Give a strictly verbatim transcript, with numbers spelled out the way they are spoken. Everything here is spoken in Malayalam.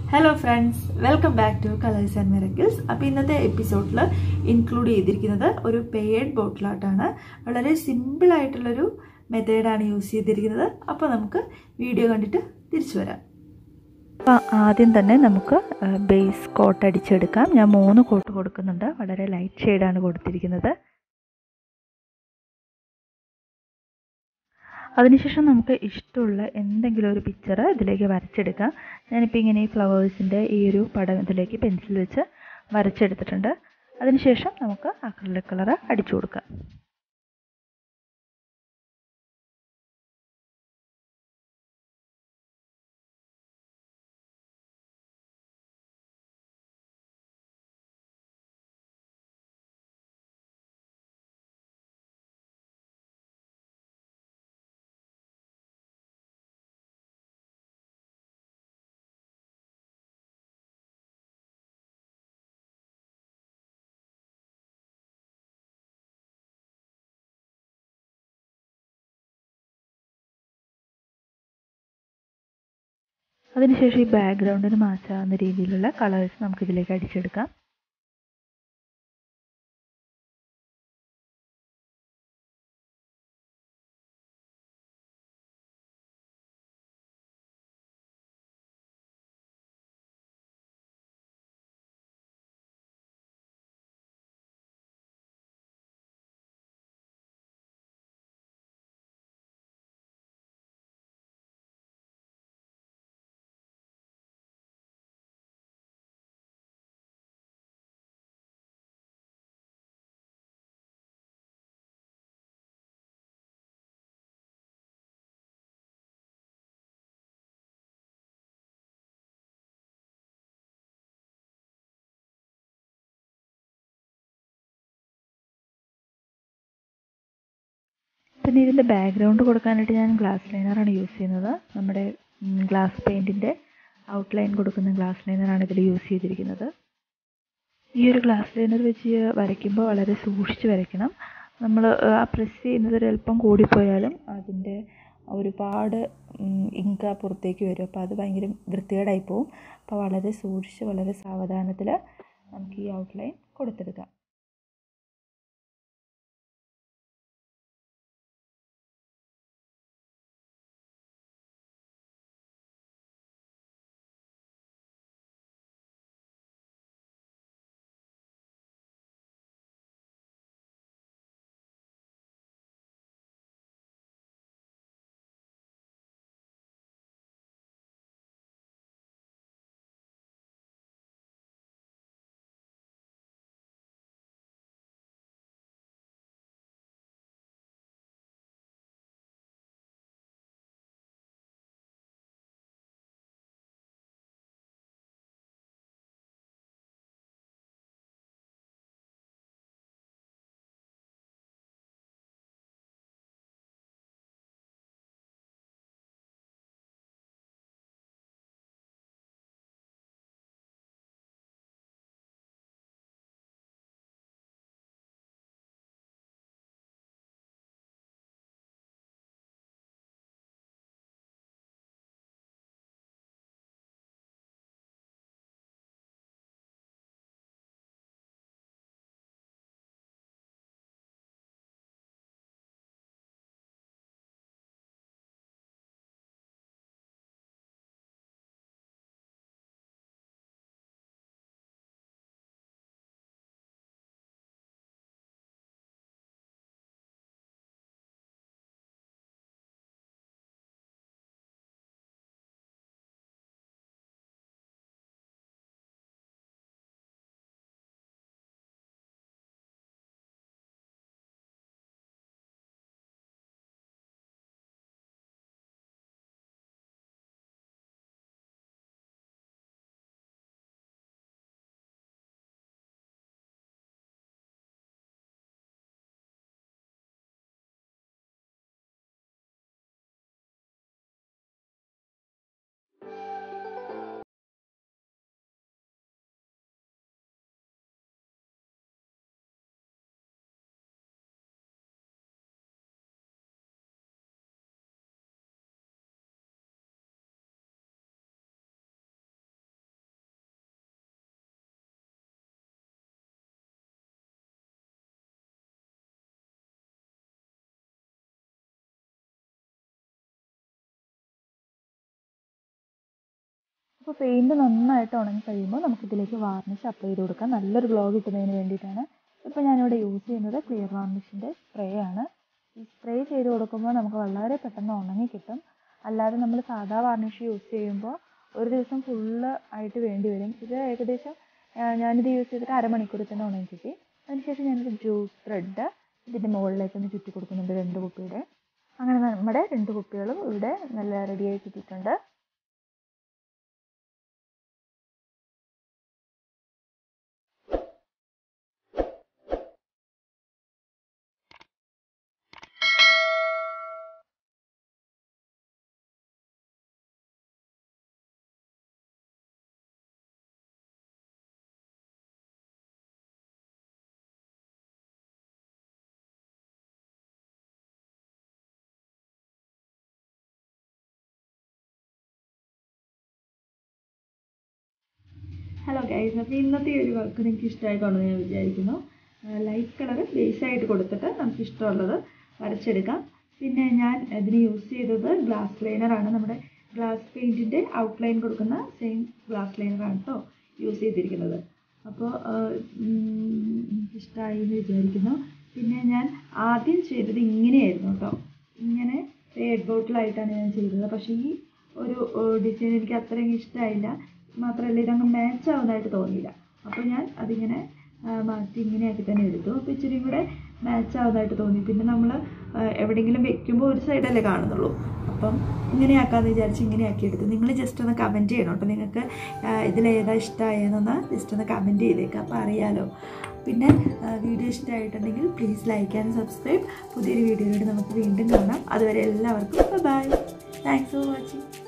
Hello friends, welcome back to Colors and Miracles. അപ്പോൾ ഇന്നത്തെ എപ്പിസോഡിൽ ഇൻക്ലൂഡ് ചെയ്തിരിക്കുന്നത് ഒരു പെയ്ഡ് ബോട്ടിൽ ആർട്ടാണ്. വളരെ സിമ്പിൾ ആയിട്ടുള്ളൊരു മെത്തേഡാണ് യൂസ് ചെയ്തിരിക്കുന്നത്. അപ്പോൾ നമുക്ക് വീഡിയോ കണ്ടിട്ട് തിരിച്ചു വരാം. അപ്പോൾ ആദ്യം തന്നെ നമുക്ക് ബേസ് കോട്ട് അടിച്ചെടുക്കാം. ഞാൻ മൂന്ന് കോട്ട് കൊടുക്കുന്നുണ്ട്. വളരെ ലൈറ്റ് ഷെയ്ഡാണ് കൊടുത്തിരിക്കുന്നത്. അതിനുശേഷം നമുക്ക് ഇഷ്ടമുള്ള എന്തെങ്കിലും ഒരു പിക്ചർ ഇതിലേക്ക് വരച്ചെടുക്കാം. ഞാനിപ്പോൾ ഇങ്ങനെ ഈ ഫ്ലവേഴ്സിൻ്റെ ഈ ഒരു പടം ഇതിലേക്ക് പെൻസിൽ വെച്ച് വരച്ചെടുത്തിട്ടുണ്ട്. അതിനുശേഷം നമുക്ക് അക്രിലിക് കളർ അടിച്ചു കൊടുക്കാം. അതിനുശേഷം ഈ ബാക്ക്ഗ്രൗണ്ടിന് മാച്ചാവുന്ന രീതിയിലുള്ള കളേഴ്സ് നമുക്കിതിലേക്ക് അടിച്ചെടുക്കാം. പിന്നെ ഇതിൻ്റെ ബാക്ക്ഗ്രൗണ്ട് കൊടുക്കാനായിട്ട് ഞാൻ ഗ്ലാസ് ലൈനറാണ് യൂസ് ചെയ്യുന്നത്. നമ്മുടെ ഗ്ലാസ് പെയിൻറ്റിൻ്റെ ഔട്ട്ലൈൻ കൊടുക്കുന്ന ഗ്ലാസ് ലൈനറാണ് ഇതിൽ യൂസ് ചെയ്തിരിക്കുന്നത്. ഈ ഒരു ഗ്ലാസ് ലൈനർ വെച്ച് വരയ്ക്കുമ്പോൾ വളരെ സൂക്ഷിച്ച് വരയ്ക്കണം. നമ്മൾ ആ പ്രസ് ചെയ്യുന്നത് ഒരല്പം കൂടിപ്പോയാലും അതിൻ്റെ ഒരുപാട് ഇങ്ക പുറത്തേക്ക് വരും. അപ്പോൾ അത് ഭയങ്കര വൃത്തികേടായി പോവും. അപ്പോൾ വളരെ സൂക്ഷിച്ച് വളരെ സാവധാനത്തിൽ നമുക്ക് ഈ ഔട്ട്ലൈൻ കൊടുത്തെടുക്കാം. അപ്പോൾ പെയിൻറ്റ് നന്നായിട്ട് ഉണങ്ങി കഴിയുമ്പോൾ നമുക്കിതിലേക്ക് വാർണിഷ് അപ്ലൈ ചെയ്ത് കൊടുക്കാം. നല്ലൊരു ഗ്ലോ കിട്ടുന്നതിന് വേണ്ടിയിട്ടാണ്. ഇപ്പോൾ ഞാനിവിടെ യൂസ് ചെയ്യുന്നത് ക്ലിയർ വാർണിഷിൻ്റെ സ്പ്രേ ആണ്. ഈ സ്പ്രേ ചെയ്ത് കൊടുക്കുമ്പോൾ നമുക്ക് വളരെ പെട്ടെന്ന് ഉണങ്ങി കിട്ടും. അല്ലാതെ നമ്മൾ സാധാ വാർണിഷ് യൂസ് ചെയ്യുമ്പോൾ ഒരു ദിവസം ഫുള്ള് ആയിട്ട് വേണ്ടി വരും. ഇത് ഏകദേശം ഞാനിത് യൂസ് ചെയ്തിട്ട് അരമണിക്കൂറിൽ തന്നെ ഉണങ്ങി കിട്ടി. അതിനുശേഷം ഞാനൊരു ജ്യൂസ് ത്രെഡ് ഇതിൻ്റെ മുകളിലേക്ക് ഒന്ന് ചുറ്റി കൊടുക്കുന്നുണ്ട് രണ്ട് കുപ്പിയുടെ. അങ്ങനെ നമ്മുടെ രണ്ട് കുപ്പികളും ഇവിടെ നല്ല റെഡിയായി കിട്ടിയിട്ടുണ്ട്. ഹലോ ഗൈസ്, അപ്പോൾ ഇന്നത്തെ ഒരു വർക്ക് നിങ്ങൾക്ക് ഇഷ്ടമായി കാണുമെന്ന് ഞാൻ വിചാരിക്കുന്നു. ലൈറ്റ് കളർ ബേസായിട്ട് കൊടുത്തിട്ട് നമുക്ക് ഇഷ്ടമുള്ളത് വരച്ചെടുക്കാം. പിന്നെ ഞാൻ ഇതിന് യൂസ് ചെയ്തത് ഗ്ലാസ് ലൈനറാണ്. നമ്മുടെ ഗ്ലാസ് പെയിൻറ്റിൻ്റെ ഔട്ട്ലൈൻ കൊടുക്കുന്ന സെയിം ഗ്ലാസ് ലൈനറാണ് കേട്ടോ യൂസ് ചെയ്തിരിക്കുന്നത്. അപ്പോൾ എനിക്കിഷ്ടമായി എന്ന് വിചാരിക്കുന്നു. പിന്നെ ഞാൻ ആദ്യം ചെയ്തത് ഇങ്ങനെയായിരുന്നു കേട്ടോ. ഇങ്ങനെ റെഡ് ബോട്ടിലായിട്ടാണ് ഞാൻ ചെയ്തത്. പക്ഷേ ഈ ഒരു ഡിസൈൻ എനിക്ക് അത്രയും ഇഷ്ടമായില്ല. മാത്രമല്ല ഇതങ്ങ് മാച്ച് ആവുന്നതായിട്ട് തോന്നിയില്ല. അപ്പോൾ ഞാൻ അതിങ്ങനെ മാറ്റി ഇങ്ങനെയാക്കി തന്നെ എടുത്തു. അപ്പോൾ ഇച്ചിരി കൂടെ മാച്ച് ആവുന്നതായിട്ട് തോന്നി. പിന്നെ നമ്മൾ എവിടെയെങ്കിലും വെക്കുമ്പോൾ ഒരു സൈഡല്ലേ കാണുന്നുള്ളൂ. അപ്പം ഇങ്ങനെയാക്കാമെന്ന് വിചാരിച്ച് ഇങ്ങനെയാക്കി എടുത്തു. നിങ്ങൾ ജസ്റ്റ് ഒന്ന് കമൻറ്റ് ചെയ്യണം കേട്ടോ. നിങ്ങൾക്ക് ഇതിലേതാ ഇഷ്ടമായെന്നൊന്ന് ജസ്റ്റ് ഒന്ന് കമൻറ്റ് ചെയ്തേക്കാം, അപ്പോൾ അറിയാലോ. പിന്നെ വീഡിയോ ഇഷ്ടമായിട്ടുണ്ടെങ്കിൽ പ്ലീസ് ലൈക്ക് ആൻഡ് സബ്സ്ക്രൈബ്. പുതിയൊരു വീഡിയോയിലൂടെ നമുക്ക് വീണ്ടും കാണാം. അതുവരെ എല്ലാവർക്കും ബൈ. Thanks for watching.